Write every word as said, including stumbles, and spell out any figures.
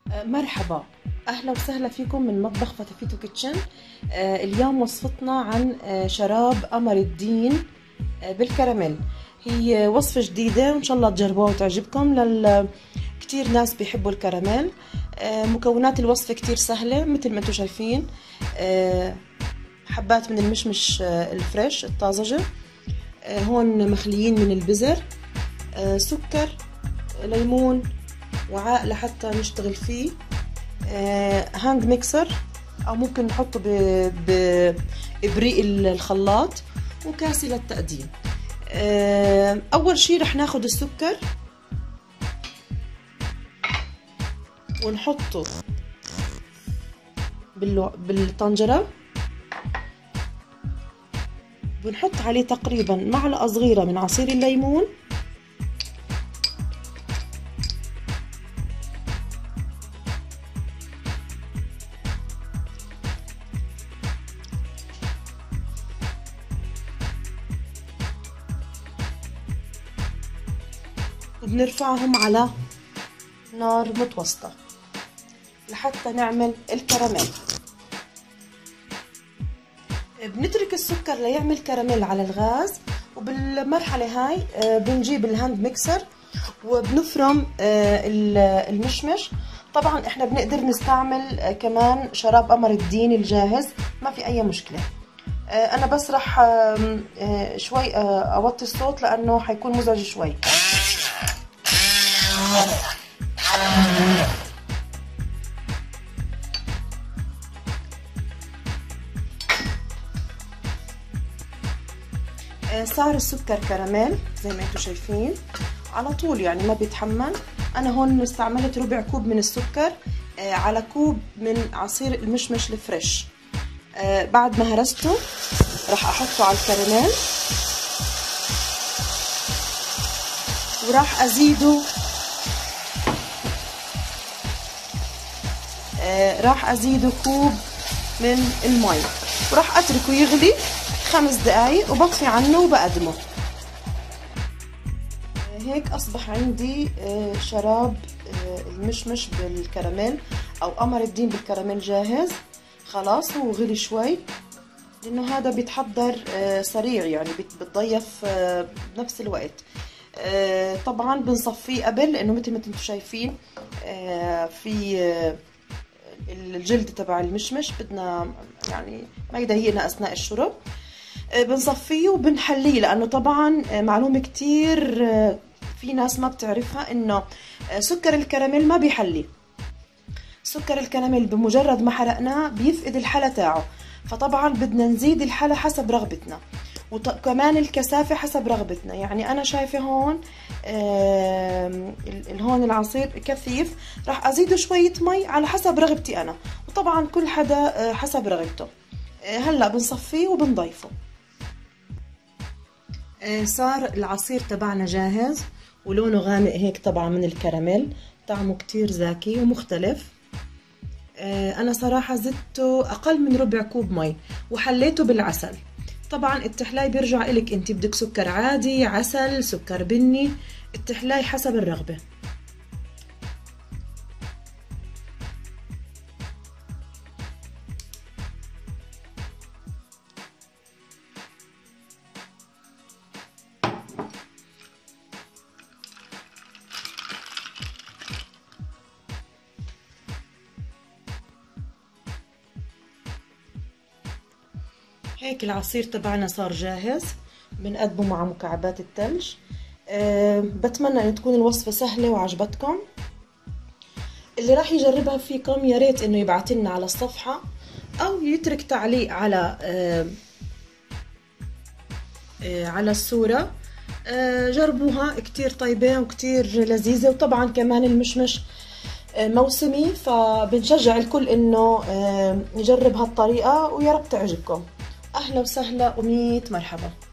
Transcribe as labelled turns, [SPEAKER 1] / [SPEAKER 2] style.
[SPEAKER 1] مرحبا، اهلا وسهلا فيكم من مطبخ فتافيتو كيتشن. آه اليوم وصفتنا عن آه شراب قمر الدين آه بالكراميل. هي وصفة جديدة وان شاء الله تجربوها وتعجبكم، لل كتير ناس بيحبوا الكراميل. آه مكونات الوصفة كتير سهلة مثل ما انتم شايفين. آه حبات من المشمش آه الفريش الطازجة، آه هون مخليين من البزر، آه سكر، ليمون، وعاء لحتى نشتغل فيه، آه هاند ميكسر او ممكن نحطه بابريق الخلاط، وكاسة للتقديم. آه اول شي رح ناخد السكر ونحطه بالطنجرة، بنحط عليه تقريبا معلقة صغيرة من عصير الليمون، وبنرفعهم على نار متوسطة لحتى نعمل الكراميل. بنترك السكر ليعمل كراميل على الغاز، وبالمرحلة هاي بنجيب الهاند ميكسر وبنفرم المشمش. طبعا احنا بنقدر نستعمل كمان شراب قمر الدين الجاهز، ما في اي مشكلة. انا بس رح شوي اوطي الصوت لانه حيكون مزعج شوي. صار السكر كراميل زي ما انتم شايفين على طول، يعني ما بيتحمل. انا هون استعملت ربع كوب من السكر على كوب من عصير المشمش الفريش. بعد ما هرسته راح احطه على الكراميل، وراح ازيده راح ازيده كوب من المي، وراح اتركه يغلي خمس دقايق وبطفي عنه وبقدمه. هيك اصبح عندي شراب المشمش بالكراميل او قمر الدين بالكراميل جاهز. خلاص هو غلي شوي، لانه هذا بيتحضر سريع، يعني بتضيف بنفس الوقت. طبعا بنصفيه قبل، لانه مثل ما انتم شايفين في الجلد تبع المشمش بدنا يعني ما يضايقنا اثناء الشرب. بنصفيه وبنحليه، لانه طبعا معلومه كتير في ناس ما بتعرفها، انه سكر الكراميل ما بيحلي. سكر الكراميل بمجرد ما حرقناه بيفقد الحلا تاعه، فطبعا بدنا نزيد الحلا حسب رغبتنا، وكمان الكثافه حسب رغبتنا. يعني انا شايفه هون آه هون العصير كثيف، راح ازيده شويه مي على حسب رغبتي انا، وطبعا كل حدا حسب رغبته. آه هلا بنصفيه وبنضيفه. آه صار العصير تبعنا جاهز، ولونه غامق هيك طبعا من الكراميل، طعمه كتير زاكي ومختلف. آه انا صراحه زدته اقل من ربع كوب مي وحليته بالعسل. طبعا التحلاي بيرجع إلك انت، بدك سكر عادي، عسل، سكر بني، التحلاي حسب الرغبة. هيك العصير تبعنا صار جاهز، بنقدمه مع مكعبات الثلج. أه بتمنى ان تكون الوصفة سهلة وعجبتكم. اللي راح يجربها فيكم يا ريت انه يبعت لنا على الصفحة، او يترك تعليق على أه أه على الصورة. أه جربوها، كتير طيبة وكتير لذيذة، وطبعا كمان المشمش موسمي، فبنشجع الكل انه أه يجرب هالطريقة، ويا رب تعجبكم. أهلا وسهلا وميت مرحبا.